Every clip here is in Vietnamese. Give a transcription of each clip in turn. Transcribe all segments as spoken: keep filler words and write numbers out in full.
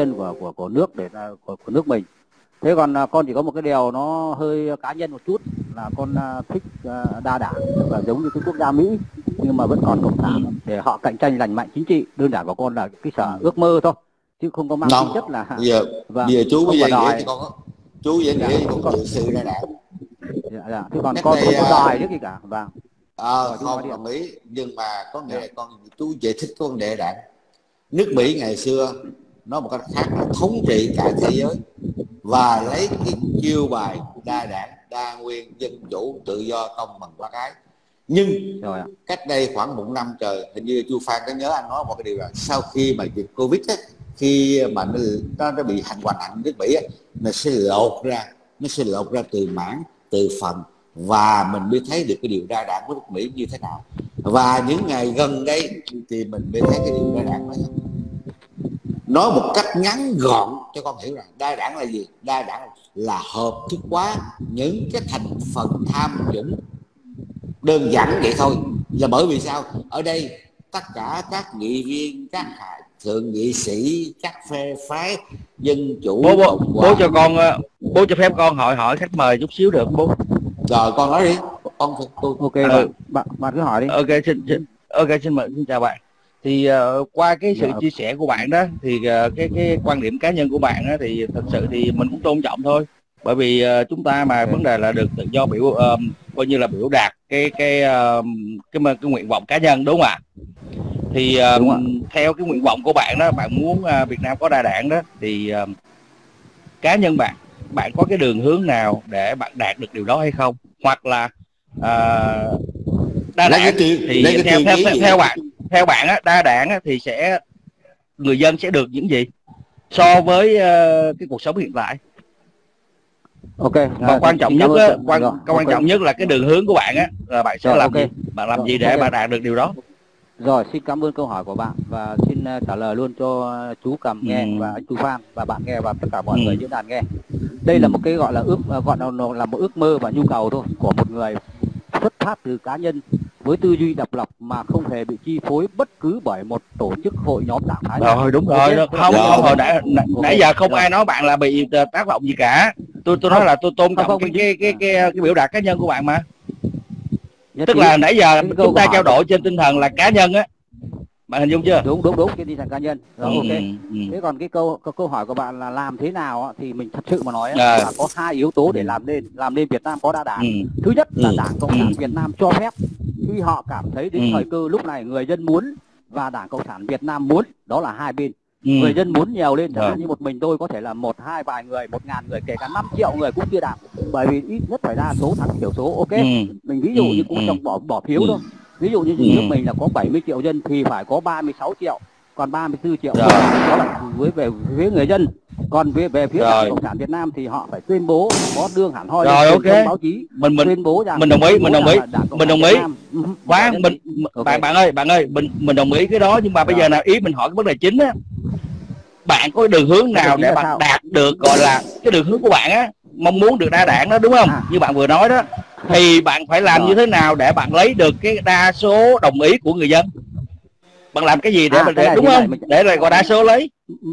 nhân của của của nước để của, của nước mình. Thế còn uh, con chỉ có một cái điều nó hơi cá nhân một chút là con uh, thích uh, đa đảng và giống như cái quốc gia Mỹ nhưng mà vẫn còn cộng sản để họ cạnh tranh lành mạnh chính trị. Đơn giản của con là cái sở ước mơ thôi chứ không có mang tính chất là bây giờ và bây giờ chú bây giờ đòi... nghĩa con chú vậy nghĩa dạ, con còn... tự sự đa đảng. Dạ, dạ. Thế còn con không có đòi nữa gì cả. Vâng. À, không đồng ý nhưng mà có nghĩa là con chú giải thích cái vấn đề đảng. Nước Mỹ ngày xưa nói một cách khác là thống trị cả thế giới và lấy cái chiêu bài đa đảng, đa nguyên, dân chủ, tự do, công bằng, bác ái. Nhưng rồi ạ. Cách đây khoảng một năm trời, hình như chú Phan có nhớ anh nói một cái điều là sau khi mà dịch Covid ấy, khi mà nó, nó, nó bị hành hoành hành nước Mỹ ấy, nó sẽ lột ra, nó sẽ lột ra từ mảng, từ phần và mình mới thấy được cái điều đa đảng của nước Mỹ như thế nào. Và những ngày gần đây thì mình mới thấy cái điều đa đảng đó. Nói một cách ngắn gọn cho con hiểu rằng đa đảng là gì? Đa đảng là hợp thức hóa những cái thành phần tham nhũng, đơn giản vậy thôi. Là bởi vì sao? Ở đây tất cả các nghị viên, các thượng nghị sĩ, các phe phái dân chủ, bố bố, bố cho con bố cho phép con hỏi hỏi khách mời chút xíu được bố. Rồi con nói đi. Con tôi ok ừ. bạn, bạn bạn cứ hỏi đi. Ok xin, xin ok xin mời xin chào bạn. Thì uh, qua cái sự dạ. chia sẻ của bạn đó thì uh, cái cái quan điểm cá nhân của bạn đó thì thật sự thì mình cũng tôn trọng thôi, bởi vì uh, chúng ta mà okay. vấn đề là được tự do biểu uh, coi như là biểu đạt cái cái uh, cái, cái, cái nguyện vọng cá nhân, đúng không ạ? Thì uh, đúng theo cái nguyện vọng của bạn đó, bạn muốn uh, Việt Nam có đa đảng đó thì uh, cá nhân bạn bạn có cái đường hướng nào để bạn đạt được điều đó hay không, hoặc là uh, đa đảng thì theo theo, theo, theo, theo bạn theo bạn á, đa đảng á, thì sẽ người dân sẽ được những gì so với uh, cái cuộc sống hiện tại? Ok. Và quan trọng nhất á, quan rồi, quan okay. trọng nhất là cái đường hướng của bạn á, là bạn sẽ rồi, làm okay. gì? Bạn làm rồi, gì để okay. bạn đạt được điều đó? Rồi, xin cảm ơn câu hỏi của bạn và xin uh, trả lời luôn cho chú Cầm nghe ừ. và anh chú Phan và bạn nghe và tất cả mọi ừ. người diễn đàn nghe. Đây ừ. là một cái gọi là ước uh, gọi là, là một ước mơ và nhu cầu thôi của một người xuất phát từ cá nhân với tư duy độc lập mà không hề bị chi phối bất cứ bởi một tổ chức hội nhóm đảng phái. Rồi đúng rồi, đó. không không hồi nãy nãy okay. giờ không rồi. ai nói bạn là bị tác động gì cả. Tôi tôi nói là tôi tôn trọng cái, cái, cái cái cái biểu đạt cá nhân của bạn mà. Nhất Tức là nãy giờ chúng ta trao đổi trên tinh thần là cá nhân á. Bạn hình dung chưa? Đúng đúng đúng, cái tinh thần cá nhân. Rồi ừ, ok. Ừ. Thế còn cái câu câu, câu hỏi của bạn là làm thế nào thì mình thật sự mà nói à. là có hai yếu tố để làm nên làm nên Việt Nam có đa đảng. Ừ. Thứ nhất là ừ. Đảng Cộng sản ừ. Việt Nam cho phép khi họ cảm thấy đến ừ. thời cơ lúc này người dân muốn và Đảng Cộng sản Việt Nam muốn, đó là hai bên. Ừ. Người dân muốn nhiều lên, chẳng hạn như một mình tôi có thể là một hai vài người, một ngàn người, kể cả năm triệu người cũng chưa đạt, bởi vì ít nhất phải đa số thắng thiểu số. Ok. Ừ. Mình ví dụ như cũng trong bỏ bỏ phiếu ừ. thôi. Ví dụ như nước mình là có bảy mươi triệu dân thì phải có ba mươi sáu triệu, còn ba mươi tư triệu đó là với về phía người dân. Còn về về phía Đảng Cộng sản Việt Nam thì họ phải tuyên bố có đương hẳn hoi rồi ok trong báo chí, mình mình tuyên bố rằng mình đồng ý mình đồng ý mình đồng ý khoan mình okay. bạn bạn ơi bạn ơi mình mình đồng ý cái đó, nhưng mà bây rồi. giờ nào ý mình hỏi cái vấn đề chính á, bạn có đường hướng nào để bạn sao? đạt được gọi là cái đường hướng của bạn á, mong muốn được đa đảng đó, đúng không? À. Như bạn vừa nói đó thì bạn phải làm rồi. như thế nào để bạn lấy được cái đa số đồng ý của người dân? Bạn làm cái gì để à, mình để, đúng không? Mình... để là gọi đa số lấy.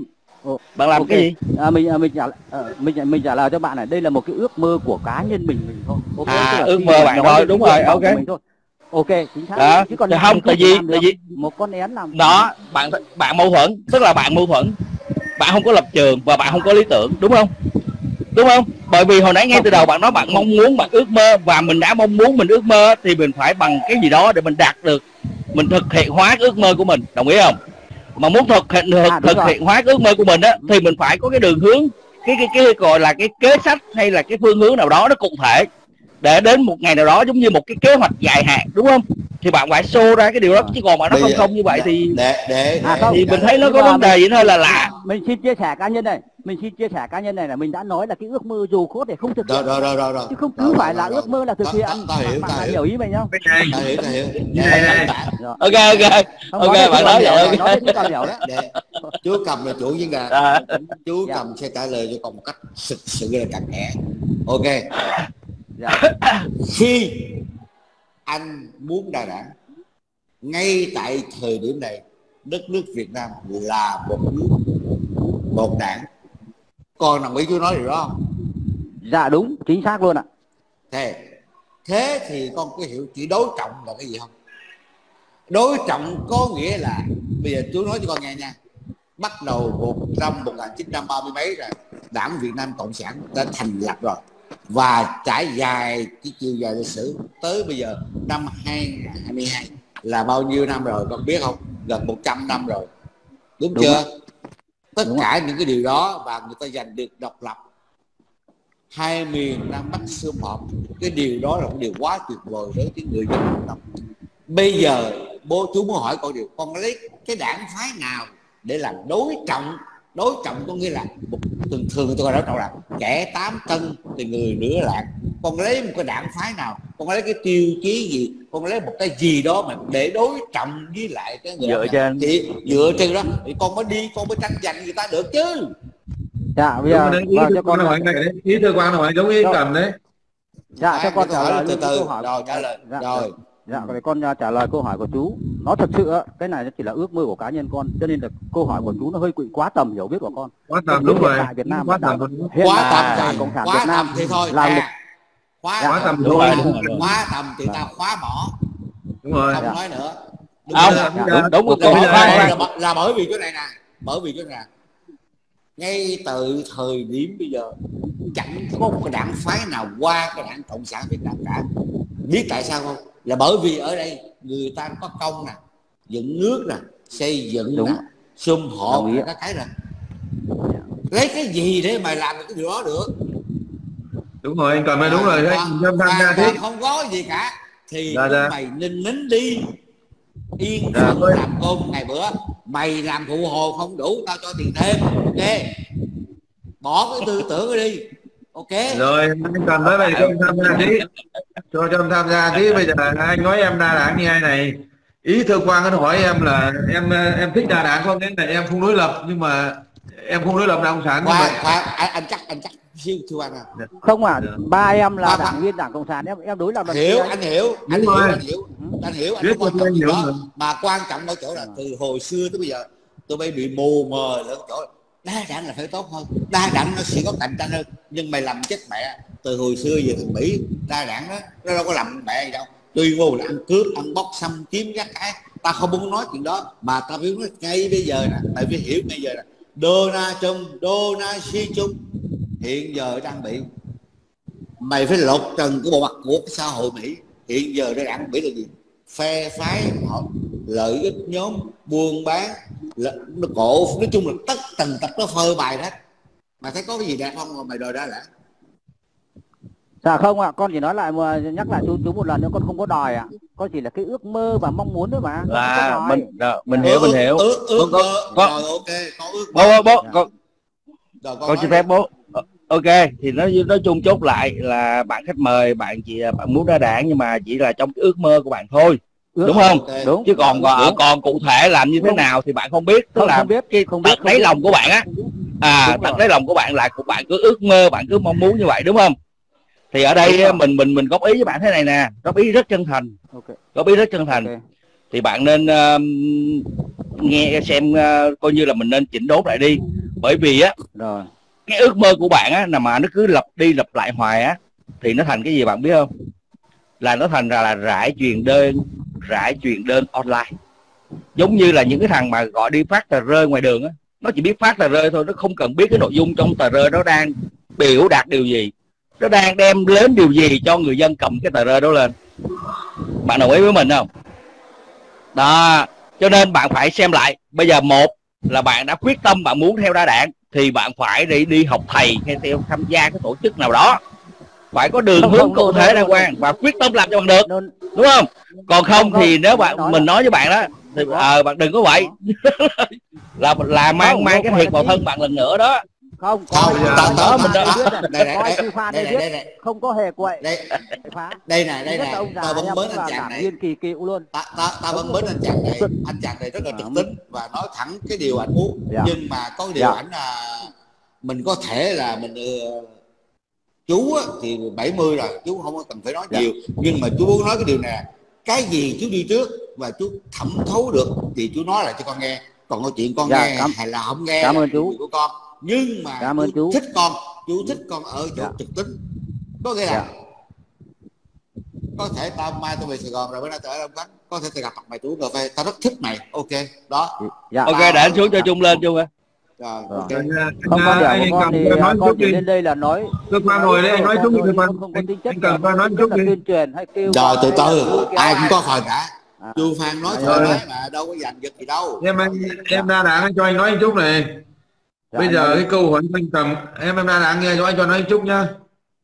Bạn làm okay. cái gì? À, mình mình trả à, mình mình trả lời cho bạn này, đây là một cái ước mơ của cá nhân mình mình thôi. Okay, à ước mơ bạn thôi, đúng rồi, ok. Thôi. Ok, chính xác. Đó. Chứ còn không, tại vì tại vì một con én làm đó, bạn bạn mâu thuẫn, tức là bạn mâu thuẫn, bạn không có lập trường và bạn không có lý tưởng, đúng không? Đúng không? Bởi vì hồi nãy ngay từ đầu bạn nói bạn mong muốn, bạn ước mơ, và mình đã mong muốn mình ước mơ thì mình phải bằng cái gì đó để mình đạt được, mình thực hiện hóa cái ước mơ của mình, đồng ý không? Mà muốn thực hiện thực, à, thực hiện hóa cái ước mơ của mình á thì mình phải có cái đường hướng, cái cái cái gọi là cái kế sách hay là cái phương hướng nào đó nó cụ thể, để đến một ngày nào đó giống như một cái kế hoạch dài hạn, đúng không? Thì bạn phải show ra cái điều đó, chứ còn bạn nó không không như vậy để, thì để, để, à, không, thì mình thấy nó có vấn đề gì thôi là lạ. Mình xin chia sẻ cá nhân này, mình xin chia sẻ cá nhân này là mình đã nói là cái ước mơ dù khó để không thực hiện, rồi, rồi, rồi, rồi. chứ không cứ rồi, phải rồi, là rồi, ước mơ là thực hiện. Ta hiểu, ta hiểu. Hiểu ý mình không? Ta hiểu, ta hiểu. Ok, ok, ok, bạn nói vậy. Chú Cầm là chủ diễn đàn, chú Cầm sẽ trả lời cho con một cách thực sự là cặn kẽ. Ok. Khi anh muốn đa đảng, ngay tại thời điểm này đất nước Việt Nam là một nước một đảng. Con đồng ý chú nói điều đó không? Dạ đúng, chính xác luôn ạ. Thế thế thì con có hiểu chữ đối trọng là cái gì không? Đối trọng có nghĩa là, bây giờ chú nói cho con nghe nha, bắt đầu một năm một nghìn chín trăm ba mươi mấy rồi, Đảng Việt Nam Cộng sản đã thành lập rồi, và trải dài cái chiều dài lịch sử tới bây giờ năm hai nghìn không trăm hai mươi hai là bao nhiêu năm rồi con biết không? Gần một trăm năm rồi, đúng, đúng chưa? Rồi. Tất đúng cả rồi. Những cái điều đó, và người ta giành được độc lập, hai miền Nam Bắc sum họp, cái điều đó là một điều quá tuyệt vời với cái người dân Việt Nam. Bây giờ bố chú muốn hỏi con điều, con lấy cái đảng phái nào để làm đối trọng? Đối trọng có nghĩa là một, thường thường tôi gọi đối trọng là kẻ tám tân thì người nửa lạc. Con lấy một cái đảng phái nào, con lấy cái tiêu chí gì, con lấy một cái gì đó mà để đối trọng với lại cái người dựa trên thì dựa trên đó thì con mới đi, con mới tranh giành người ta được chứ. Dạ bây giờ ý cho con hỏi này, ý thưa quan hỏi giống ý cần đấy. Dạ cho con trả lời từ từ câu hỏi rồi trả lời dạ, rồi. Dạ để con trả lời câu hỏi của chú. Nó thật sự cái này nó chỉ là ước mơ của cá nhân con, cho nên là câu hỏi của chú nó hơi quá tầm hiểu biết của con. Quá tầm đúng rồi. Tại Việt Nam quá tầm quá tầm Đảng Cộng sản quá Việt Nam tầm thì thôi là à, quá, quá tầm đúng thôi. Rồi, quá tầm thì ta khóa bỏ. Đúng rồi. Không dạ. nói nữa. Đúng không? Là, Đúng, đúng, đúng, là, đúng, là, là, là, là bởi vì cái này nè, bởi vì cái này ngay từ thời điểm bây giờ chẳng có một cái đảng phái nào qua cái Đảng Cộng sản Việt Nam cả. Biết tại sao không? Là bởi vì ở đây người ta có công nè, dựng nước nè, xây dựng nè, sum họp các cái nè. Lấy cái gì để mà làm được cái điều đó được? Đúng rồi, anh còn nói đúng rồi. Hoàn toàn không có gì cả. Thì dạ, dạ. mày ninh nín đi, yên phận dạ, làm cơm ngày bữa. Mày làm phụ hồ không đủ, tao cho tiền thêm. Ok, bỏ cái tư tưởng đi. Ok rồi, anh cần nói về cho em tham gia tí, cho cho em tham gia tí. Bây giờ anh nói em đa đảng như ai này, ý thưa quan anh hỏi em là em em thích đa đảng không? Nên là em không đối lập, nhưng mà em không đối lập Đảng Cộng sản. Khoan, mà... khoan, anh, anh chắc anh chắc siêu thưa anh à. Không à, dạ. Ba em là khoan, đảng viên Đảng Cộng sản, em em đối lập. Hiểu, anh hiểu, anh hiểu, anh hiểu, anh hiểu, anh không quan trọng gì đó. Mà quan trọng ở chỗ là từ hồi xưa tới bây giờ tôi bay bị mù mờ ở chỗ đa đảng là phải tốt hơn, đa đảng nó sẽ có cạnh tranh hơn. Nhưng mày làm chết mẹ, từ hồi xưa về thằng Mỹ đa đảng đó nó đâu có làm mẹ gì đâu, tuy vô là ăn cướp, ăn bóc, xâm chiếm các cái. Ta không muốn nói chuyện đó, mà ta phải nói ngay bây giờ nè, tại vì hiểu bây giờ nè, Donald Trump, Donald Trump hiện giờ đang bị, mày phải lột trần cái bộ mặt của cái xã hội Mỹ. Hiện giờ đây đảng Mỹ là gì? Phe phái họ, lợi ích nhóm, buôn bán, nó cổ, nói chung là tất tần tật nó phơi bài hết. Mà thấy có cái gì đẹp không mà mày đòi ra lại? Dạ không ạ, à, con chỉ nói lại mà nhắc lại chú chú một lần nữa, con không có đòi ạ. À. Con chỉ là cái ước mơ và mong muốn thôi mà. Là mình rồi, mình hiểu, mình hiểu. Ước ước mơ. Rồi ok, có ước bố bố bố con con, con xin phép bố. Ok, thì nói nói chung chốt lại là bạn khách mời, bạn chỉ bạn muốn ra đảng nhưng mà chỉ là trong cái ước mơ của bạn thôi. Ước, đúng không? Okay. Đúng. Chứ còn đúng. còn cụ thể làm như thế nào thì bạn không biết. Tức không, là không biết cái không biết đáy lòng của bạn á. À, tận đáy lòng của bạn là của bạn cứ ước mơ, bạn cứ mong muốn như vậy đúng không? Thì ở đây mình mình mình góp ý với bạn thế này nè, góp ý rất chân thành. Okay. Góp ý rất chân thành. Okay. Thì bạn nên uh, nghe xem uh, coi như là mình nên chỉnh đốn lại đi. Bởi vì á rồi cái ước mơ của bạn á, là mà nó cứ lặp đi lặp lại hoài á, thì nó thành cái gì bạn biết không? Là nó thành ra là rải truyền đơn, rải truyền đơn online. Giống như là những cái thằng mà gọi đi phát tờ rơi ngoài đường á, nó chỉ biết phát tờ rơi thôi, nó không cần biết cái nội dung trong tờ rơi đó đang biểu đạt điều gì, nó đang đem đến điều gì cho người dân cầm cái tờ rơi đó lên. Bạn đồng ý với mình không? Đó, cho nên bạn phải xem lại. Bây giờ một là bạn đã quyết tâm bạn muốn theo đa đảng thì bạn phải đi đi học thầy hay theo tham gia cái tổ chức nào đó, phải có đường không, hướng cụ thể đàng hoàng và quyết tâm làm cho bằng được, đúng không? Còn không, không thì nếu bạn nói mình nói với bạn đó thì à, bạn đừng có vậy là là mang mang cái thiệt vào thân bạn lần nữa đó. Không không đó, đó mình đã biết đây này, coi sư Phan đây biết không có hề quậy đây đây này đây này ta vẫn bớt anh chàng này kỳ cựu luôn, ta ta ta vẫn bớt anh chàng này, anh chàng này rất là trực tính và nói thẳng cái điều ảnh muốn. Yeah. Nhưng mà có điều yeah. ảnh là mình có thể là mình uh, chú á, thì bảy mươi rồi chú không có cần phải nói yeah. nhiều, nhưng mà chú muốn nói cái điều này, cái gì chú đi trước và chú thẩm thấu được thì chú nói lại cho con nghe, còn câu chuyện con yeah, nghe cảm... hay là không nghe cảm ơn chú của con. nhưng mà Cảm ơn chú, chú. thích con, chú thích con ở chỗ Dạ. trực tính, có nghĩa là Dạ. có thể tao mai tao về Sài Gòn rồi bữa nay tao ở Đông Cánh, có thể tao gặp mặt mày tú cà phê, tao rất thích mày, ok đó. Dạ. Ok, để anh xuống cho Trung lên Trung ơi. Rồi, Rồi. ok. Không, quan điểm của con thì nói con chút chỉ đi. lên đây là nói Cơ quan ngồi đấy, anh nói chút đi, cơ quan. không có tính chất Anh cần là, nói tính chút chất là đi. tuyên truyền hay kêu Rồi từ gọi hay từ, là lôi kéo ai cũng ai. có phần cả. À. Chu Phan nói Dạ, thoải rồi. mái mà đâu có giành giật gì đâu. Em anh em đa đảng anh cho anh nói anh chút này. Dạ, Bây anh giờ nói cái đi. câu hỏi anh cầm em em đa đảng nghe cho anh cho nói anh chút nhá.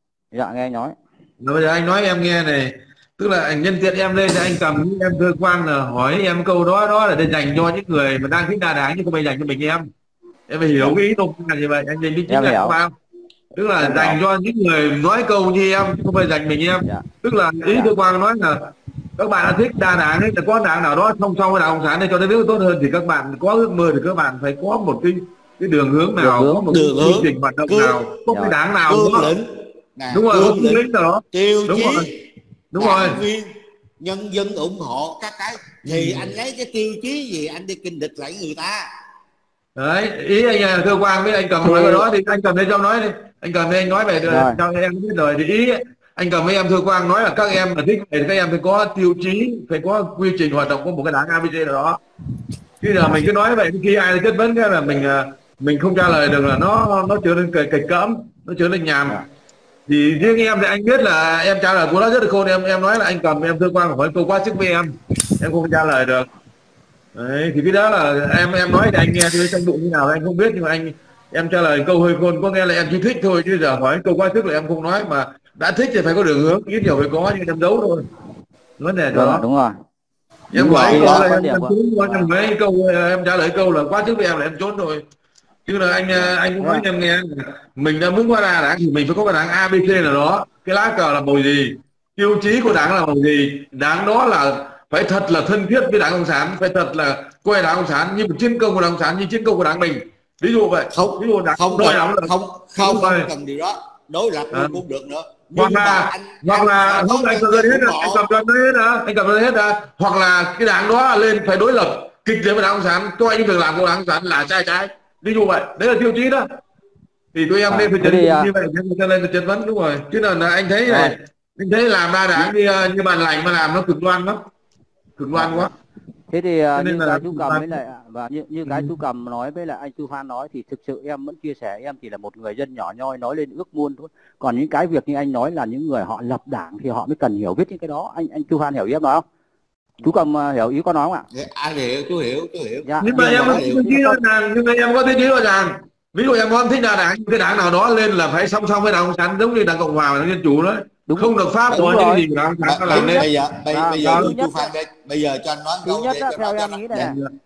Dạ nghe nói. Rồi bây giờ anh nói em nghe này, tức là anh nhân tiện em lên thì anh cầm những em cơ quan là hỏi em câu đó đó là để dành cho những người mà đang thích đa đảng chứ không phải dành cho mình em. Em phải hiểu cái ý tôi là như vậy, anh nhìn đi chính Em là hiểu. không? Tức là Em dành hiểu. cho những người nói câu như em chứ không phải dành mình em. Dạ. Tức là ý Dạ. cơ quan nói là các bạn đã thích đa đảng ấy, là có đảng nào đó song song với đảng cộng sản để cho nó nước tốt hơn thì các bạn có ước mơ thì các bạn phải có một cái cái đường hướng nào, Đường hướng. có một Đường cái hướng. chương trình hoạt động Cương. nào, có Dạ. cái đảng nào Cương đó. lĩnh. Nè, Đúng rồi, có cương cương lĩnh, lĩnh đó. tiêu Đúng chí, rồi. Đúng rồi. đảng viên, nhân dân ủng hộ các cái thì anh lấy cái tiêu chí gì anh đi kinh địch lại người ta. Đấy, ý anh là cơ quan với anh cầm Thì- nói cái đó thì anh cầm lên cho nói đi. Anh cầm lên anh nói về Rồi. cho em biết rồi thì ý ấy, anh cầm với em cơ quan nói là các em là thích thì các em phải có tiêu chí, phải có quy trình hoạt động của một cái đảng a bê xê nào đó. Chứ giờ mình cứ nói vậy khi ai chất vấn cái là mình mình không trả lời được là nó nó trở nên kịch cỡm, nó trở nên nhàm. Dạ. Thì riêng em thì anh biết là em trả lời của nó rất là khôn, em em nói là anh cầm em cơ quan hỏi câu quá sức với em em không trả lời được. Đấy, thì cái đó là em em nói thì anh nghe thì tranh đụng như nào anh không biết, nhưng mà anh em trả lời câu hơi khôn có nghe là em chỉ thích thôi, chứ giờ hỏi câu quá sức là em không nói, mà đã thích thì phải có đường hướng, ít nhiều phải có nhưng em giấu thôi. Vấn đề Vâng, đó. đúng rồi. Em Đúng hỏi rồi, câu đó, là quan em điểm em của- trốn, có em mấy câu em trả lời câu là quá sức với em là em trốn rồi. Chứ là anh anh cũng nói cho em nghe mình đã muốn qua đà đảng thì mình phải có cái đảng a bê xê nào đó, cái lá cờ là màu gì, tiêu chí của đảng là màu gì, đảng đó là phải thật là thân thiết với đảng cộng sản, phải thật là coi đảng cộng sản như một chiến công của đảng cộng sản, như chiến công của đảng mình, ví dụ vậy. Không, ví dụ đảng không đối cần, đảng là không không Đúng không rồi. cần điều đó, đối lập À. luôn cũng được nữa. hoặc Nhưng mà là anh hoặc là anh không có anh nhân cầm lên dân hết ủng rồi, anh hộ. cầm lên hết rồi, anh cầm lên hết rồi, hoặc là cái đảng đó lên phải đối lập kịch liệt với đảng cộng sản, coi những việc làm của đảng cộng sản là sai trái, ví dụ vậy, đấy là tiêu chí đó. Thì tụi em À, nên phải thế chân thì, à, như vậy cho nên là chất vấn đúng rồi, chứ là, là anh thấy này, Rồi. anh thấy làm đa đảng như như bàn lành mà làm nó cực đoan lắm, cực đoan quá. Thế thì uh, Cho nên như là cái chú cầm ban- với lại và như như cái Ừ. chú cầm nói với lại anh Chu Phan nói thì thực sự em vẫn chia sẻ, em chỉ là một người dân nhỏ nhoi nói lên ước muốn thôi. Còn những cái việc như anh nói là những người họ lập đảng thì họ mới cần hiểu biết những cái đó. Anh anh Chu Phan hiểu ý em nói không? Chú cầm uh, hiểu ý con nói không ạ? Thì anh hiểu, chú hiểu, chú hiểu. Dạ. Nhưng mà Nhưng em mà có hiểu. tiêu chí rõ ràng, nhưng mà em có tiêu chí rõ ràng. Ví dụ em không thích đa đảng, cái đảng nào đó lên là phải song song với đảng cộng sản, giống như đảng cộng hòa và đảng dân chủ đó, Đúng. không được pháp Đúng của rồi. những gì của đảng cộng sản nó Bây, làm bây, nên. bây giờ bây, À, bây giờ thứ chú, nhất chú Phan đây, bây giờ cho anh nói Thứ câu nhất để á, cho theo nó- em cho nghĩ nó- này dạ. này.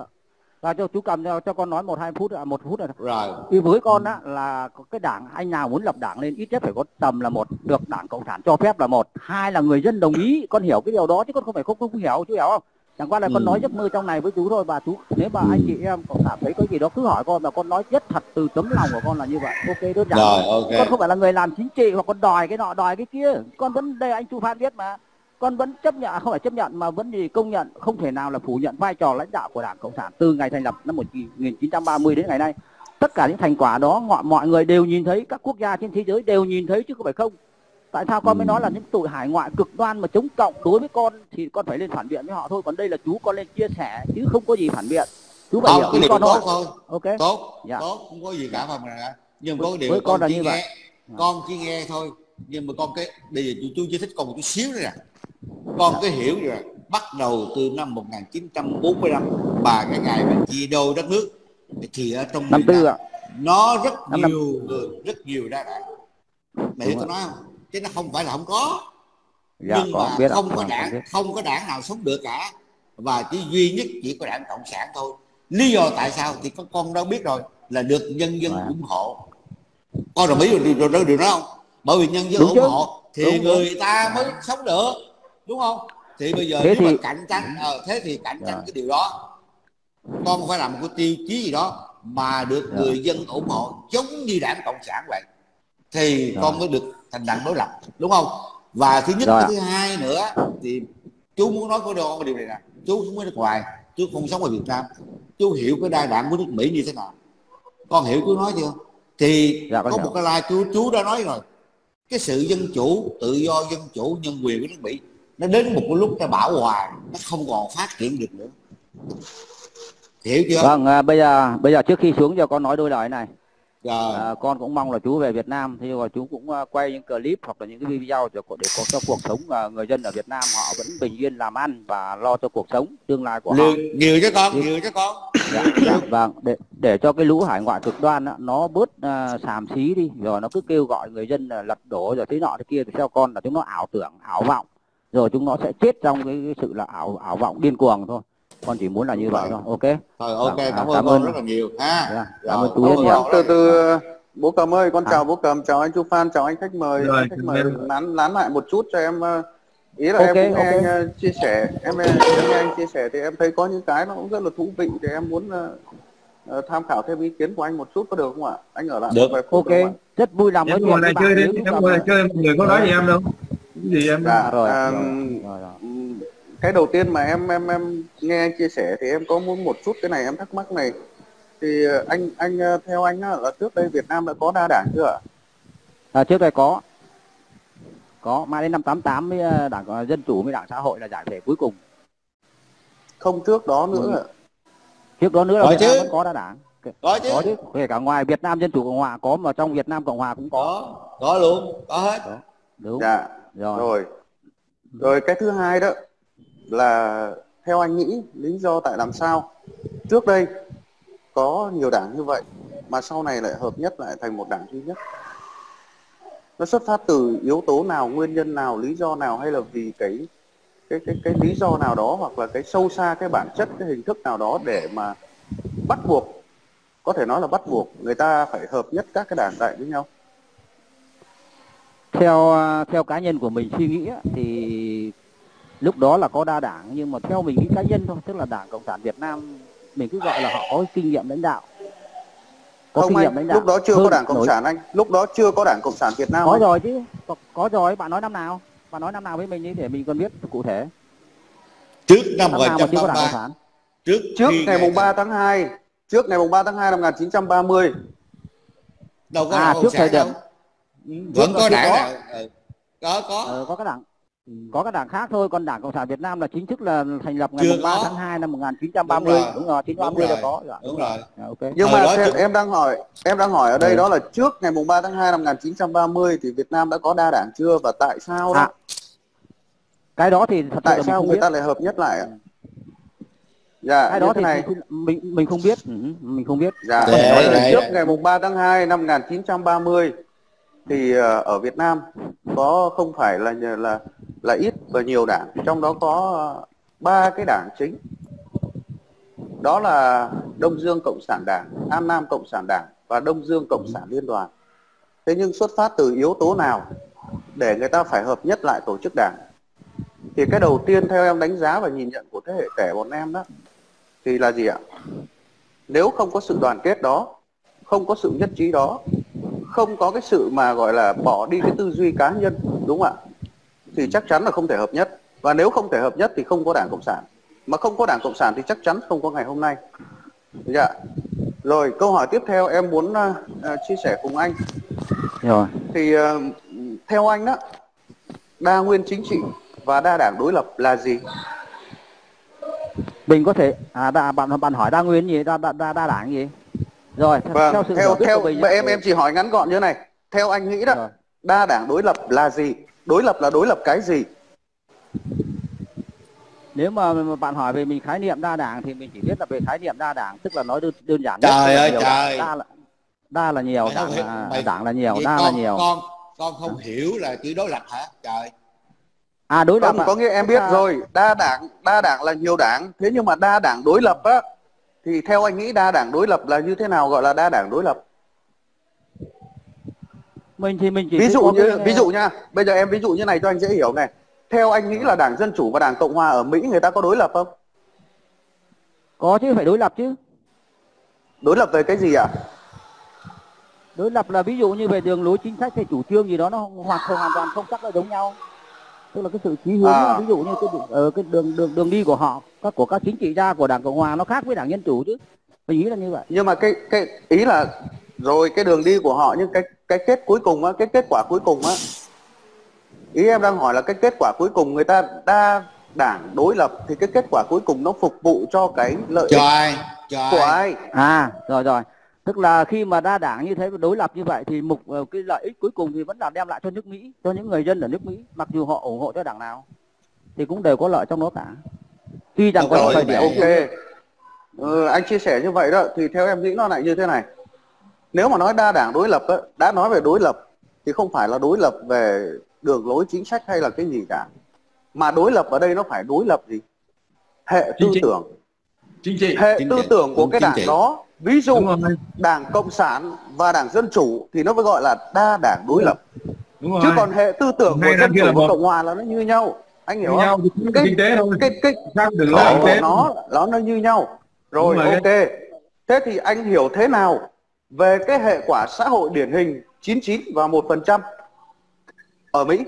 Và cho chú cầm cho, cho con nói một hai phút ạ, một phút rồi. Rồi. Thì với con á là có cái đảng, anh nào muốn lập đảng lên ít nhất phải có tầm là một, được đảng cộng sản cho phép là một, hai là người dân đồng ý. Con hiểu cái điều đó chứ con không phải không không, không hiểu, chú hiểu không? Chẳng qua là Ừ. con nói giấc mơ trong này với chú thôi. Và chú nếu mà anh chị em cộng sản thấy cái gì đó cứ hỏi con, và con nói rất thật từ tấm lòng của con là như vậy. Ok, đơn giản. Rồi, ok. Con không phải là người làm chính trị hoặc con đòi cái nọ đòi cái kia. Con vẫn đây, anh Chu Phan biết mà. Con vẫn chấp nhận, không phải chấp nhận mà vẫn gì công nhận, không thể nào là phủ nhận vai trò lãnh đạo của Đảng Cộng sản từ ngày thành lập năm một nghìn chín trăm ba mươi đến ngày nay. Tất cả những thành quả đó mọi, mọi người đều nhìn thấy, các quốc gia trên thế giới đều nhìn thấy chứ không phải không. Tại sao con mới nói là những tụi hải ngoại cực đoan mà chống cộng đối với con thì con phải lên phản biện với họ thôi. Còn đây là chú con lên chia sẻ chứ không có gì phản biện. Chú phải Không, hiểu cái ý điều con tốt thôi. thôi. Ok. Tốt, Dạ. tốt, không có gì cả mà mà nhưng mà Với- có cái điều với con là chỉ như nghe, vậy. con chỉ nghe thôi. Nhưng mà con cái bây giờ chú, chú chỉ thích con một chút xíu nữa nè. Con cái hiểu rồi, bắt đầu từ năm một nghìn chín trăm bốn mươi lăm bà cái ngày mà chia đôi đất nước thì ở trong Năm miền tư Nam ạ. nó rất Năm năm. nhiều người, rất nhiều đa đảng. Mẹ Đúng tôi ạ. nói không? Chứ nó không phải là không có. Dạ, Nhưng có mà biết ạ. không có Vâng, đảng, biết. không có đảng nào sống được cả. Và chỉ duy nhất chỉ có đảng Cộng sản thôi. Lý do tại sao thì con con đã biết rồi, là được nhân dân Vâng. ủng hộ. Con đồng ý điều, điều, điều, điều đó không? Bởi vì nhân dân Đúng ủng chứ. hộ thì Đúng, người đúng. ta mới sống được, đúng không? Thì bây giờ Thế nếu thì- mà cạnh tranh ờ, thế thì cạnh tranh Dạ. cái điều đó, con phải làm một cái tiêu chí gì đó mà được Dạ. người dân ủng hộ giống như đảng Cộng sản vậy thì Dạ. con mới được thành đảng đối lập, đúng không? Và thứ nhất, Rồi cái thứ hai nữa thì chú muốn nói với con cái điều này nè, chú không ở nước ngoài, chú không sống ở Việt Nam, chú hiểu cái đa đảng của nước Mỹ như thế nào. Con hiểu chú nói chưa? Thì dạ, có hiểu. một cái like chú chú đã nói rồi, cái sự dân chủ, tự do, dân chủ, nhân quyền của nước Mỹ nó đến một cái lúc nó bão hòa, nó không còn phát triển được nữa. Hiểu chưa? Vâng, à, bây giờ bây giờ trước khi xuống cho con nói đôi lời này. Rồi. À, con cũng mong là chú về Việt Nam, thì rồi chú cũng uh, quay những clip hoặc là những cái video để có, để có cho cuộc sống uh, người dân ở Việt Nam họ vẫn bình yên làm ăn và lo cho cuộc sống tương lai của nhiều, họ. Nhiều chứ con, nhiều chứ con. Dạ, dạ, vâng, để để cho cái lũ hải ngoại cực đoan đó, nó bớt uh, xàm xí đi, rồi nó cứ kêu gọi người dân uh, lật đổ rồi thế nọ thế kia, thì theo con là chúng nó ảo tưởng, ảo vọng, rồi chúng nó sẽ chết trong cái, cái sự là ảo ảo vọng điên cuồng thôi. Con chỉ muốn là như vậy thôi. Ok. Thôi ok, Vâng, cảm, à, ơn con rất là nhiều ha. Dạ, Rồi, cảm ơn chú cảm rất ơn nhiều. con Từ rất là từ nhiều. bố Cầm ơi, con À. chào bố Cầm, chào anh Chu Phan, chào anh khách mời. Rồi, Anh khách mời em- nán nán lại một chút cho em, ờ, ý là Ok, em cũng nghe ok. anh uh, chia sẻ, em, em nghe anh chia sẻ thì em thấy có những cái nó cũng rất là thú vị, thì em muốn uh, uh, tham khảo thêm ý kiến của anh một chút, có được không ạ? Anh ở lại Được. một vài phút Ok, được không ạ? rất vui lòng nói Em chuyện ngồi với lại bạn. chơi đi, Nếu chú em Cầm ngồi lại là- chơi, mọi người có nói gì em đâu. Cái gì em Dạ, rồi, à, rồi, rồi, rồi. ừm, cái đầu tiên mà em em em nghe anh chia sẻ thì em có muốn một chút cái này em thắc mắc này, thì ờ, anh anh ờ, theo anh á, là trước đây Việt Nam đã có đa đảng chưa ạ? À, trước đây có có mãi đến năm tám tám mới uh, đảng Dân Chủ với Đảng Xã Hội là giải thể cuối cùng. Không, trước đó nữa ạ. Trước đó nữa là Có Việt Nam chứ. vẫn có đa đảng. Có chứ. Có chứ, kể cả ngoài Việt Nam Dân Chủ Cộng Hòa có, mà trong Việt Nam Cộng Hòa cũng có. Có, có luôn, có hết. Đó, đúng. Dạ, Rồi. rồi. Rồi cái thứ hai đó là theo anh nghĩ lý do tại làm sao trước đây có nhiều đảng như vậy mà sau này lại hợp nhất lại thành một đảng duy nhất? Nó xuất phát từ yếu tố nào, nguyên nhân nào, lý do nào, hay là vì cái cái cái cái lý do nào đó, hoặc là cái sâu xa, cái bản chất, cái hình thức nào đó để mà bắt buộc, có thể nói là bắt buộc người ta phải hợp nhất các cái đảng lại với nhau? Theo theo cá nhân của mình suy nghĩ á, thì lúc đó là có đa đảng, nhưng mà theo mình nghĩ cá nhân thôi, tức là Đảng Cộng sản Việt Nam mình cứ gọi là họ có kinh nghiệm lãnh đạo. Có Không kinh nghiệm anh, lãnh đạo. lúc đó chưa hơn có Đảng Cộng nổi- sản anh, lúc đó chưa có Đảng Cộng sản Việt Nam Có anh. rồi chứ, có, có rồi. Bạn nói năm nào? Bạn nói năm nào với mình đi để mình còn biết cụ thể. Trước năm Năm một nghìn nào chín mà chưa có trăm Đảng ba Cộng mươi ba. sản? Trước Trước khi ngày mùng ba tháng hai, trước ngày mùng ba tháng hai năm một nghìn chín trăm ba mươi. đâu có À, Đảng trước Cộng thời sản điểm. đâu. Ừ, Vẫn trước có đó đảng chưa nào. Ừ. Có, có. Ờ, có các đảng. Có các đảng khác thôi, còn Đảng Cộng sản Việt Nam là chính thức là thành lập ngày Chưa mùng ba có. tháng hai năm một nghìn chín trăm ba mươi. Đúng rồi. Đúng rồi, chín trăm ba Đúng mươi là rồi. có. Dạ, Đúng rồi. Dạ, ok. Nhưng Thời mà đó theo, chưa- em đang hỏi, em đang hỏi ở đây Ừ. đó là trước ngày mùng ba tháng hai năm một nghìn chín trăm ba mươi thì Việt Nam đã có đa đảng chưa, và tại sao đó? À, cái đó thì thật sự Tại là mình sao không người biết. ta lại hợp nhất lại ạ? Dạ, Cái như đó thế thì này. thì mình mình không biết. Ừ, mình không biết. Dạ, Để- nói là để- trước để. ngày mùng ba tháng hai năm một nghìn chín trăm ba mươi thì ờ, ở Việt Nam có không phải là là là ít và nhiều đảng, trong đó có ờ, ba cái đảng chính. Đó là Đông Dương Cộng sản Đảng, An Nam Cộng sản Đảng và Đông Dương Cộng sản Liên đoàn. Thế nhưng xuất phát từ yếu tố nào để người ta phải hợp nhất lại tổ chức đảng? Thì cái đầu tiên theo em đánh giá và nhìn nhận của thế hệ trẻ bọn em đó thì là gì ạ? Nếu không có sự đoàn kết đó, không có sự nhất trí đó, không có cái sự mà gọi là bỏ đi cái tư duy cá nhân, đúng không ạ? Thì chắc chắn là không thể hợp nhất. Và nếu không thể hợp nhất thì không có Đảng Cộng sản. Mà không có Đảng Cộng sản thì chắc chắn không có ngày hôm nay. Dạ. Rồi câu hỏi tiếp theo em muốn uh, uh, chia sẻ cùng anh. Rồi. Thì uh, theo anh đó, đa nguyên chính trị và đa đảng đối lập là gì? Mình có thể à đa, bạn bạn hỏi đa nguyên gì, đa đa đa, đa đảng gì? Rồi, Vâng, theo sự theo hiểu biết theo của mình mà á, em em chỉ hỏi ngắn gọn như thế này. Theo anh nghĩ đó, Rồi. đa đảng đối lập là gì? Đối lập là đối lập cái gì? Nếu mà, mà bạn hỏi về mình khái niệm đa đảng thì mình chỉ biết là về khái niệm đa đảng, tức là nói đơn, đơn giản nhất. Trời là ơi nhiều trời. đảng, đa là đa là nhiều, Mày không đảng hiểu- là mày- đảng là nhiều, Vậy đa con, là nhiều. Con con không hiểu là chữ đối lập hả? Trời. À đối lập Không, ạ. có nghĩa em Tức biết là- rồi, đa đảng, đa đảng là nhiều đảng. Thế nhưng mà đa đảng đối lập á, thì theo anh nghĩ đa đảng đối lập là như thế nào gọi là đa đảng đối lập? Mình thì mình chỉ Ví thấy dụ có như, cái- ví dụ nha, bây giờ em ví dụ như này cho anh dễ hiểu này. Theo anh nghĩ là Đảng Dân Chủ và Đảng Cộng Hòa ở Mỹ người ta có đối lập không? có chứ, phải đối lập chứ. Đối lập về cái gì ạ? Đối lập là ví dụ như về đường lối chính sách hay chủ trương gì đó nó không- hoàn hoàn toàn không chắc là giống nhau. Tức là cái sự chí hướng, À. ví dụ như cái đường, ờ, cái đường đường đường đi của họ, các của các chính trị gia của Đảng Cộng Hòa nó khác với Đảng Dân Chủ chứ. Mình nghĩ là như vậy. Nhưng mà cái cái ý là rồi cái đường đi của họ, nhưng cái cái kết cuối cùng á, cái kết quả cuối cùng á, ý em đang hỏi là cái kết quả cuối cùng người ta đa đảng đối lập thì cái kết quả cuối cùng nó phục vụ cho cái lợi cho ích ai cho của ai ai? À rồi rồi, tức là khi mà đa đảng như thế, đối lập như vậy thì mục cái lợi ích cuối cùng thì vẫn là đem lại cho nước Mỹ, cho những người dân ở nước Mỹ, mặc dù họ ủng hộ cho đảng nào thì cũng đều có lợi trong đó cả. Tuy rằng có thời điểm ok, ừ, anh chia sẻ như vậy đó thì theo em nghĩ nó lại như thế này. Nếu mà nói đa đảng đối lập đó, đã nói về đối lập thì không phải là đối lập về đường lối chính sách hay là cái gì cả, mà đối lập ở đây nó phải đối lập gì? Hệ tư tưởng, chính trị, hệ chính tư trị. tưởng của Đúng, cái chính đảng trị. đó. Ví dụ đảng Cộng sản và đảng Dân Chủ thì nó mới gọi là đa đảng đối lập. Đúng rồi. Chứ còn hệ tư tưởng Ngay của Dân Chủ và một. Cộng Hòa là nó như nhau, anh hiểu như không? nhau, Cái kinh tế thôi. cái cái Sao đừng khổ kinh của tế nó nó nó như nhau. Rồi, rồi, ok. Thế thì anh hiểu thế nào về cái hệ quả xã hội điển hình chín chín và một phần trăm ở Mỹ?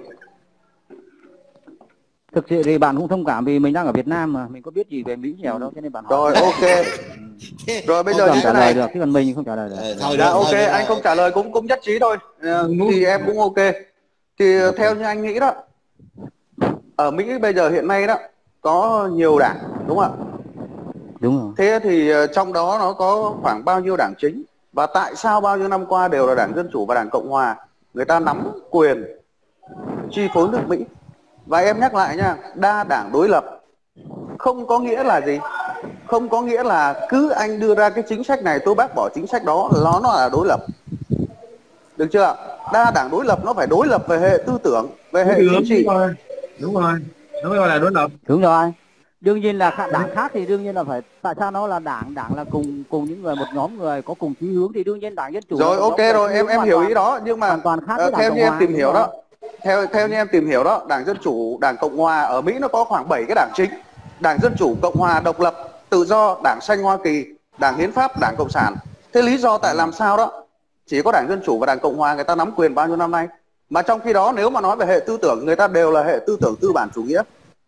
thực sự thì bạn cũng thông cảm vì mình đang ở Việt Nam mà mình có biết gì về Mỹ nhiều đâu, cho nên bạn hỏi. Rồi, ok. Rồi bây không giờ như trả thế lời này. được, chứ còn mình không trả lời được. Ờ, thôi Dạ được, ok, thôi được, anh không trả lời cũng cũng nhất trí thôi. Ờ, thì em cũng ok. Thì Ok. theo như anh nghĩ đó, ở Mỹ bây giờ hiện nay đó có nhiều đảng, đúng không ạ? Đúng rồi. Thế thì ờ, trong đó nó có khoảng bao nhiêu đảng chính? Và tại sao bao nhiêu năm qua đều là đảng Dân Chủ và đảng Cộng Hòa người ta nắm quyền chi phối nước Mỹ? Và em nhắc lại nha, đa đảng đối lập không có nghĩa là gì? Không có nghĩa là cứ anh đưa ra cái chính sách này tôi bác bỏ chính sách đó, nó nó là đối lập. Được chưa ạ? Đa đảng đối lập nó phải đối lập về hệ tư tưởng, về hệ chính trị. Đúng rồi, đúng rồi, nó mới gọi là đối lập. Đúng rồi. Đương nhiên là đảng khác thì đương nhiên là phải, tại sao nó là đảng? Đảng là cùng cùng những người, một nhóm người có cùng chí hướng thì đương nhiên đảng Dân Chủ. Rồi ok rồi, em em hiểu ý đó, nhưng mà hoàn toàn khác với uh, theo Đảng như em Cộng tìm Hòa, hiểu đó, theo theo như em tìm hiểu đó, đảng Dân Chủ, đảng Cộng Hòa ở Mỹ nó có khoảng bảy cái đảng chính. Đảng Dân Chủ, Cộng Hòa, Độc lập, Tự do, Đảng Xanh Hoa Kỳ, Đảng Hiến pháp, Đảng Cộng sản. Thế lý do tại làm sao đó chỉ có đảng Dân Chủ và đảng Cộng Hòa người ta nắm quyền bao nhiêu năm nay, mà trong khi đó nếu mà nói về hệ tư tưởng người ta đều là hệ tư tưởng tư bản chủ nghĩa?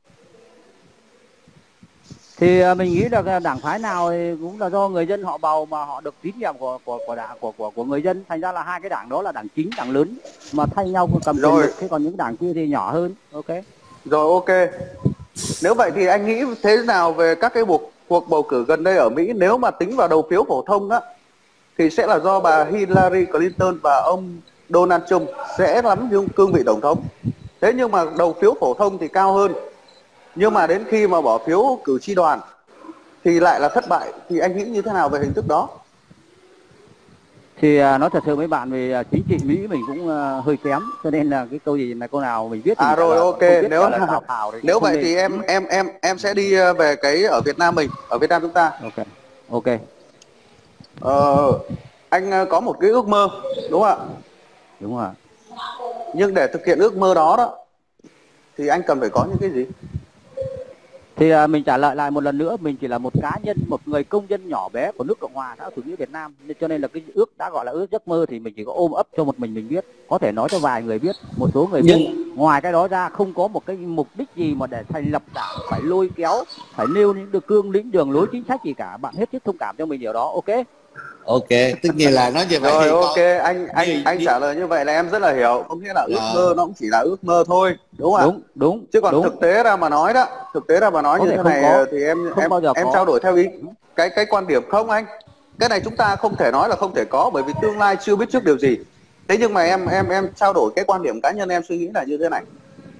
Thì mình nghĩ là đảng phái nào thì cũng là do người dân họ bầu, mà họ được tín nhiệm của của của đảng của của của người dân, thành ra là hai cái đảng đó là đảng chính, đảng lớn mà thay nhau cầm quyền lực. Thế còn những đảng kia thì nhỏ hơn. Ok. Rồi ok. Nếu vậy thì anh nghĩ thế nào về các cái cuộc cuộc bầu cử gần đây ở Mỹ, nếu mà tính vào đầu phiếu phổ thông á thì sẽ là do bà Hillary Clinton và ông Donald Trump sẽ nắm cương vị tổng thống. Thế nhưng mà đầu phiếu phổ thông thì cao hơn, nhưng mà đến khi mà bỏ phiếu cử tri đoàn thì lại là thất bại. Thì anh nghĩ như thế nào về hình thức đó? Thì uh, nói thật sự với bạn về uh, chính trị Mỹ mình cũng uh, hơi kém, cho nên là cái câu gì này câu nào mình biết thì à rồi là, ok. Nếu là, nếu vậy nên. Thì em em em em sẽ đi về cái ở Việt Nam mình, ở Việt Nam chúng ta. Ok. Ok. Ờ, anh có một cái ước mơ đúng không ạ? Đúng rồi. Nhưng để thực hiện ước mơ đó đó thì anh cần phải có những cái gì? Thì uh, mình trả lời lại một lần nữa, mình chỉ là một cá nhân, một người công dân nhỏ bé của nước Cộng hòa xã hội chủ nghĩa Việt Nam, nên cho nên là cái ước đã gọi là ước giấc mơ thì mình chỉ có ôm ấp cho một mình mình biết, có thể nói cho vài người biết, một số người biết. Nhưng... ngoài cái đó ra không có một cái mục đích gì mà để thành lập đảng phải lôi kéo, phải nêu những được cương lĩnh đường lối chính sách gì cả. Bạn hết sức thông cảm cho mình điều đó. Ok. Ok, tất nhiên là nói như vậy. Rồi ok, con... anh anh đi, anh đi. trả lời như vậy là em rất là hiểu. Có nghĩa là ước à. mơ nó cũng chỉ là ước mơ thôi, đúng không ạ? Đúng, đúng. Chứ còn đúng. thực tế ra mà nói đó, thực tế ra mà nói có như thế này có. thì em không em em có. trao đổi theo ý cái cái quan điểm không anh? Cái này chúng ta không thể nói là không thể có, bởi vì tương lai chưa biết trước điều gì. Thế nhưng mà em em em trao đổi cái quan điểm cá nhân em suy nghĩ là như thế này.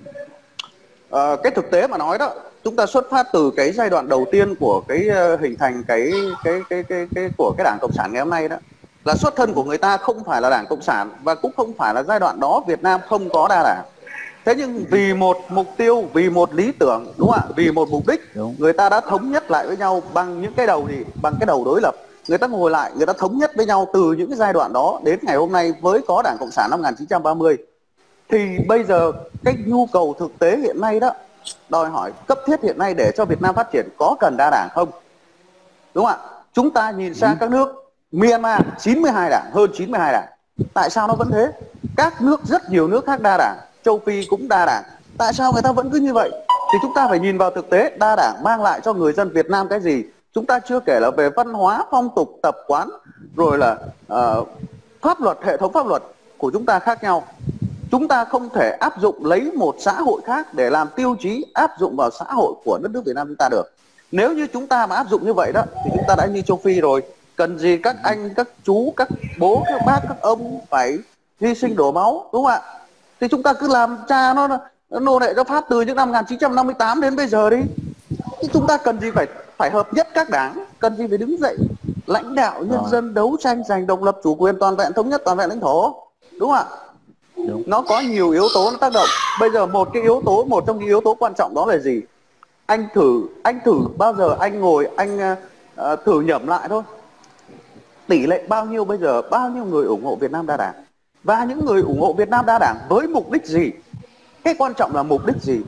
À, cái thực tế mà nói đó, chúng ta xuất phát từ cái giai đoạn đầu tiên của cái uh, hình thành cái cái, cái cái cái của cái Đảng Cộng sản ngày hôm nay đó, là xuất thân của người ta không phải là Đảng Cộng sản, và cũng không phải là giai đoạn đó Việt Nam không có đa đảng. Thế nhưng vì một mục tiêu, vì một lý tưởng, đúng không ạ? Vì một mục đích, đúng. Người ta đã thống nhất lại với nhau bằng những cái đầu gì? Bằng cái đầu đối lập. Người ta ngồi lại, người ta thống nhất với nhau từ những cái giai đoạn đó đến ngày hôm nay với có Đảng Cộng sản năm một nghìn chín trăm ba mươi. Thì bây giờ cái nhu cầu thực tế hiện nay đó, đòi hỏi cấp thiết hiện nay để cho Việt Nam phát triển có cần đa đảng không? Đúng không ạ? Chúng ta nhìn sang ừ. các nước Myanmar chín mươi hai đảng, hơn chín mươi hai đảng. Tại sao nó vẫn thế? Các nước, rất nhiều nước khác đa đảng, châu Phi cũng đa đảng. Tại sao người ta vẫn cứ như vậy? Thì chúng ta phải nhìn vào thực tế, đa đảng mang lại cho người dân Việt Nam cái gì? Chúng ta chưa kể là về văn hóa, phong tục, tập quán, rồi là uh, pháp luật, hệ thống pháp luật của chúng ta khác nhau. Chúng ta không thể áp dụng lấy một xã hội khác để làm tiêu chí áp dụng vào xã hội của đất nước Việt Nam chúng ta được. Nếu như chúng ta mà áp dụng như vậy đó thì chúng ta đã như châu Phi rồi. Cần gì các anh, các chú, các bố, các bác, các ông phải hy sinh đổ máu, đúng không ạ? Thì chúng ta cứ làm cha nó, nó nô lệ cho Pháp từ những năm một nghìn chín trăm năm mươi tám đến bây giờ đi. Thì chúng ta cần gì phải phải hợp nhất các đảng, cần gì phải đứng dậy lãnh đạo nhân dân đấu tranh giành độc lập, chủ quyền, toàn vẹn, thống nhất toàn vẹn lãnh thổ, đúng không ạ? Đúng. Nó có nhiều yếu tố nó tác động. Bây giờ một cái yếu tố, một trong những yếu tố quan trọng đó là gì? Anh thử, anh thử bao giờ anh ngồi anh uh, thử nhẩm lại thôi. Tỷ lệ bao nhiêu bây giờ, bao nhiêu người ủng hộ Việt Nam đa đảng? Và những người ủng hộ Việt Nam đa đảng với mục đích gì? Cái quan trọng là mục đích gì?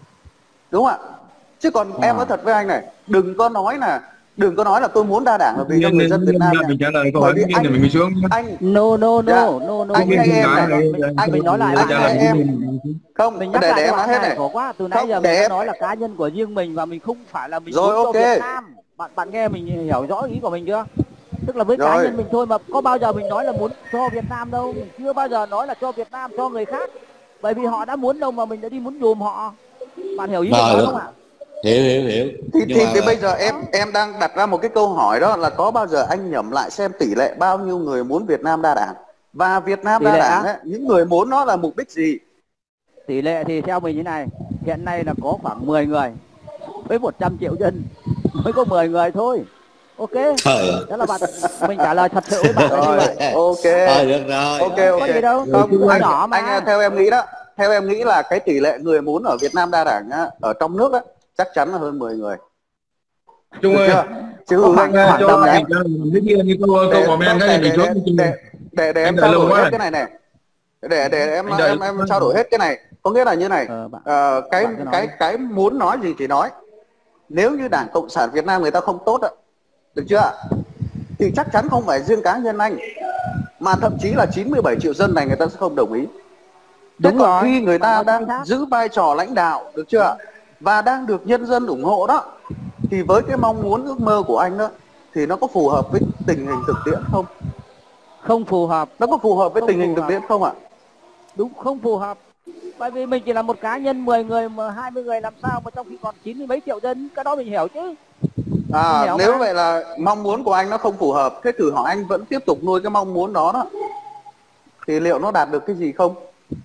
Đúng không ạ? Chứ còn à. em nói thật với anh này, đừng có nói là đừng có nói là tôi muốn đa đảng là vì cho người dân Việt Nam. Mình trả lời câu hỏi anh, mình mình xuống. Anh no no no yeah. no no. Anh nghe em này, anh mình nói lại anh em. Không, mình nhắc để lại để em nói hết này. Khổ quá, từ nãy giờ mình đã nói là cá nhân của riêng mình và mình không phải là mình rồi, muốn ok. cho Việt Nam. Bạn bạn nghe mình hiểu rõ ý của mình chưa? Tức là với rồi. Cá nhân mình thôi, mà có bao giờ mình nói là muốn cho Việt Nam đâu, mình chưa bao giờ nói là cho Việt Nam cho người khác, bởi vì họ đã muốn đâu mà mình đã đi muốn dùm họ. Bạn hiểu ý mình nói không ạ? Hiểu hiểu hiểu. Thì, thì, mà... thì bây giờ em em đang đặt ra một cái câu hỏi, đó là có bao giờ anh nhẩm lại xem tỷ lệ bao nhiêu người muốn Việt Nam đa đảng, và Việt Nam tỷ đa đảng ấy, những người muốn nó là mục đích gì? Tỷ lệ thì theo mình như này, hiện nay là có khoảng mười người với một trăm triệu dân, mới có mười người thôi. Ok. Trời. Đó là bạn, mình trả lời thật sự với bạn rồi, là như vậy. Ok. Rồi, được rồi. Ok ok. Có gì đâu. Không, anh, nhỏ mà. Anh theo em nghĩ đó, theo em nghĩ là cái tỷ lệ người muốn ở Việt Nam đa đảng á, ở trong nước á, chắc chắn là hơn mười người. Trung ơi, chứ khoảng khoảng cho anh như câu câu comment cái này để để để em trao đổi hết cái này này. Để để em em em trao đổi hết cái này. Có nghĩa là như này, ờ, cái cái cái muốn nói gì thì nói. Nếu như Đảng Cộng sản Việt Nam người ta không tốt ạ, được chưa ạ? Thì chắc chắn không phải riêng cá nhân anh, mà thậm chí là chín mươi bảy triệu dân này người ta sẽ không đồng ý. Đúng rồi. Khi người ta đang giữ vai trò lãnh đạo, được chưa ạ? Và đang được nhân dân ủng hộ đó, thì với cái mong muốn ước mơ của anh đó, thì nó có phù hợp với tình hình thực tiễn không? Không phù hợp. Nó có phù hợp với không tình hình thực tiễn không ạ? Đúng, không phù hợp. Bởi vì mình chỉ là một cá nhân mười người mà hai mươi người làm sao mà trong khi còn chín mươi mấy triệu dân, cái đó mình hiểu chứ. À, hiểu nếu mà. Vậy là mong muốn của anh nó không phù hợp, thế thử hỏi anh vẫn tiếp tục nuôi cái mong muốn đó đó, thì liệu nó đạt được cái gì không?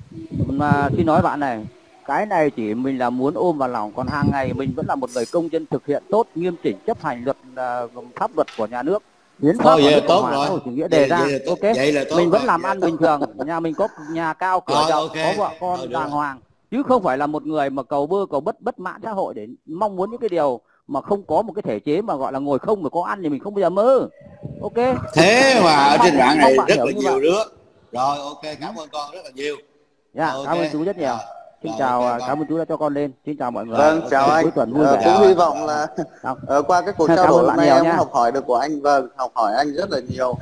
Mà khi nói bạn này, cái này chỉ mình là muốn ôm vào lòng, còn hàng ngày mình vẫn là một người công dân thực hiện tốt, nghiêm chỉnh chấp hành luật uh, pháp luật của nhà nước, hiến pháp của nước Cộng hòa xã hội chủ nghĩa đề ra. Ok, vậy là tốt mình vẫn làm ăn bình thường, nhà mình có nhà cao cửa rộng, okay. có vợ con đàng hoàng, chứ không phải là một người mà cầu bơ cầu bất bất mãn xã hội để mong muốn những cái điều mà không có một cái thể chế mà gọi là ngồi không mà có ăn thì mình không bao giờ mơ. Ok. Thế mà ở trên đoạn này rất là nhiều đứa. Rồi ok, cảm ơn con rất là nhiều. Dạ, yeah, okay. Cảm ơn chú rất nhiều. Xin rồi, chào, okay, cảm ơn chú đã cho con lên. Xin chào mọi người. Vâng, chào okay. anh. Cuối tuần vui vẻ. Cũng hy vọng là uh, qua cái cuộc trao đổi hôm nay em cũng học hỏi được của anh. Vâng, học hỏi anh rất là nhiều.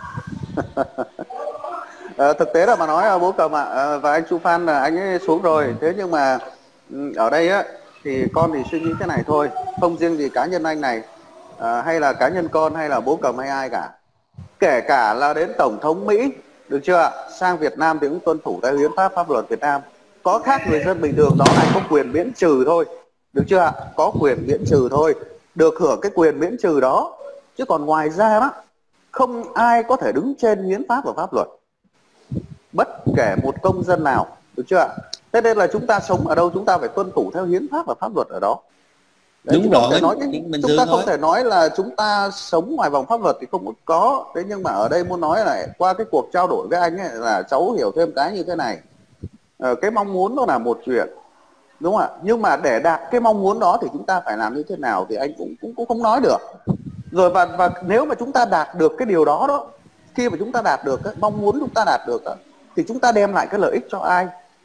uh, thực tế là mà nói bố Cầm ạ, à, uh, và anh Chu Phan là anh ấy xuống rồi. Thế nhưng mà um, ở đây á thì con thì suy nghĩ thế này thôi, không riêng gì cá nhân anh này, uh, hay là cá nhân con, hay là bố Cầm hay ai cả. Kể cả là đến Tổng thống Mỹ, được chưa ạ? Sang Việt Nam thì cũng tuân thủ theo hiến pháp, pháp luật Việt Nam. Có khác người dân bình thường đó là có quyền miễn trừ thôi, được chưa ạ? Có quyền miễn trừ thôi, được hưởng cái quyền miễn trừ đó. Chứ còn ngoài ra đó, không ai có thể đứng trên hiến pháp và pháp luật, bất kể một công dân nào, được chưa ạ? Thế nên là chúng ta sống ở đâu chúng ta phải tuân thủ theo hiến pháp và pháp luật ở đó. Đấy, đúng rồi. Nói cái, chúng ta không thể nói là chúng ta sống ngoài vòng pháp luật thì không có. Thế nhưng mà ở đây muốn nói là qua cái cuộc trao đổi với anh ấy là cháu hiểu thêm cái như thế này. Ờ, cái mong muốn nó là một chuyện, đúng không ạ? Nhưng mà để đạt cái mong muốn đó thì chúng ta phải làm như thế nào thì anh cũng cũng, cũng không nói được. Rồi và và nếu mà chúng ta đạt được cái điều đó đó, khi mà chúng ta đạt được cái mong muốn chúng ta đạt được đó, thì chúng ta đem lại cái lợi ích cho ai?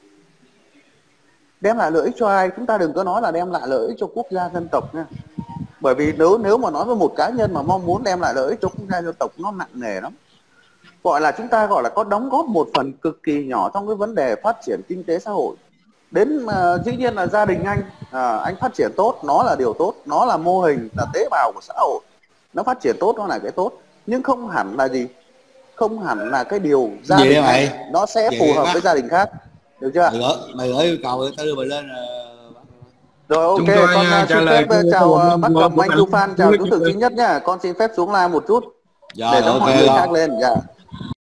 Đem lại lợi ích cho ai? Chúng ta đừng có nói là đem lại lợi ích cho quốc gia dân tộc nha. Bởi vì nếu nếu mà nói với một cá nhân mà mong muốn đem lại lợi ích cho quốc gia dân tộc nó nặng nề lắm. Gọi là chúng ta gọi là có đóng góp một phần cực kỳ nhỏ trong cái vấn đề phát triển kinh tế xã hội. Đến uh, dĩ nhiên là gia đình anh, uh, anh phát triển tốt, nó là điều tốt, nó là mô hình, là tế bào của xã hội. nó phát triển tốt nó là cái tốt, nhưng không hẳn là gì, không hẳn là cái điều gia Gì đình vậy này nó sẽ Vậy phù hợp bác. với gia đình khác, được chưa? Mày gửi mày gửi yêu cầu tao đưa mày lên. Rồi Chúng ok, tôi, con uh, uh, trả xin lời phép cái uh, chào câu uh, hỏi bác của- Cẩm của Anh bạn Du Phan, chào Phú chú Đức Tưởng rồi. Chính Nhất nhá. Con xin phép xuống live một chút Rồi để cho ok mọi người không? khác lên. Dạ.